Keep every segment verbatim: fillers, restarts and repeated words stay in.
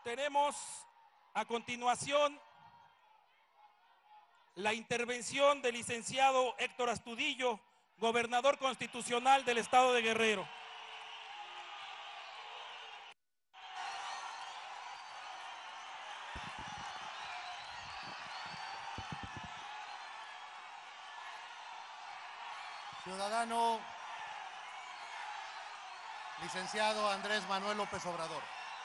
tenemos a continuación la intervención del licenciado Héctor Astudillo, gobernador constitucional del estado de Guerrero. Ciudadano licenciado Andrés Manuel López Obrador.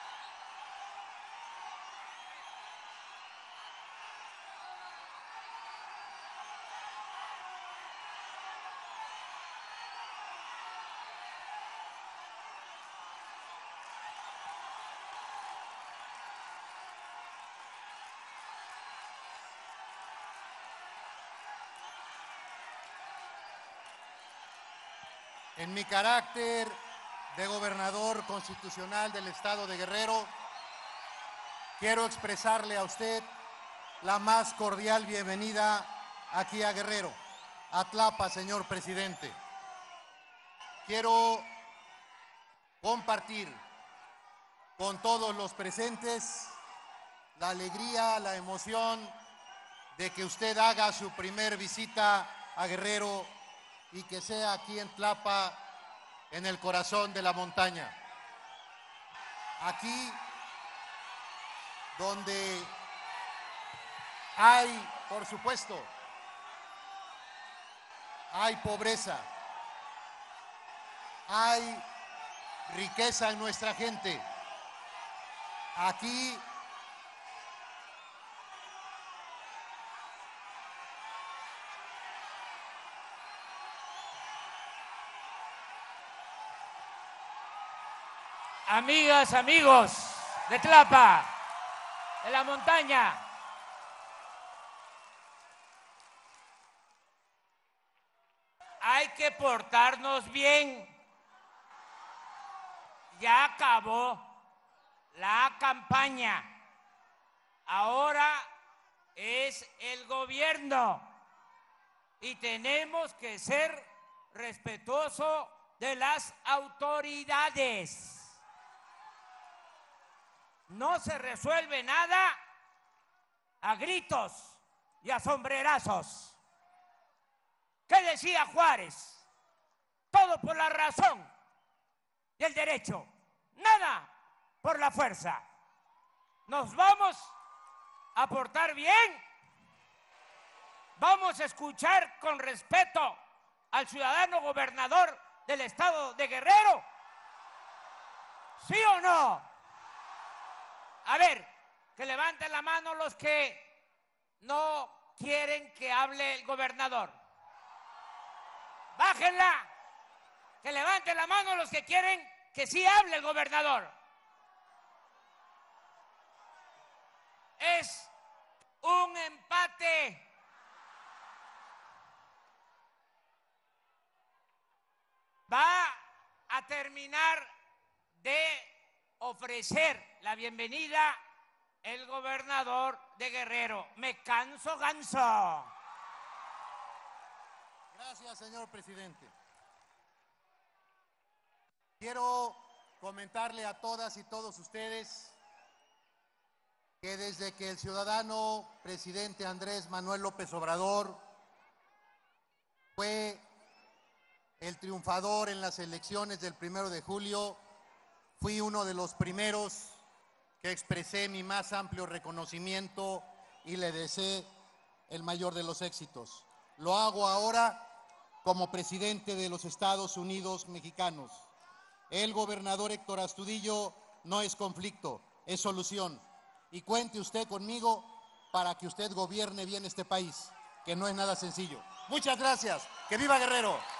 En mi carácter de gobernador constitucional del estado de Guerrero, quiero expresarle a usted la más cordial bienvenida aquí a Guerrero, a Tlapa, señor presidente. Quiero compartir con todos los presentes la alegría, la emoción de que usted haga su primer visita a Guerrero y que sea aquí en Tlapa, en el corazón de la montaña. Aquí donde hay, por supuesto, hay pobreza, hay riqueza en nuestra gente. Aquí Amigas, amigos de Tlapa, de la montaña, hay que portarnos bien. Ya acabó la campaña, ahora es el gobierno y tenemos que ser respetuosos de las autoridades. No se resuelve nada a gritos y a sombrerazos. ¿Qué decía Juárez? Todo por la razón y el derecho, nada por la fuerza. Nos vamos a portar bien, vamos a escuchar con respeto al ciudadano gobernador del estado de Guerrero. ¿Sí o no? A ver, que levanten la mano los que no quieren que hable el gobernador. Bájenla. Que levanten la mano los que quieren que sí hable el gobernador. Es un empate. Va a terminar de ofrecer la bienvenida el gobernador de Guerrero. Me canso ganso. Gracias, señor presidente. Quiero comentarle a todas y todos ustedes que desde que el ciudadano presidente Andrés Manuel López Obrador fue el triunfador en las elecciones del primero de julio, fui uno de los primeros que expresé mi más amplio reconocimiento y le deseé el mayor de los éxitos. Lo hago ahora como presidente de los Estados Unidos mexicanos. El gobernador Héctor Astudillo no es conflicto, es solución. Y cuente usted conmigo para que usted gobierne bien este país, que no es nada sencillo. Muchas gracias. ¡Que viva Guerrero!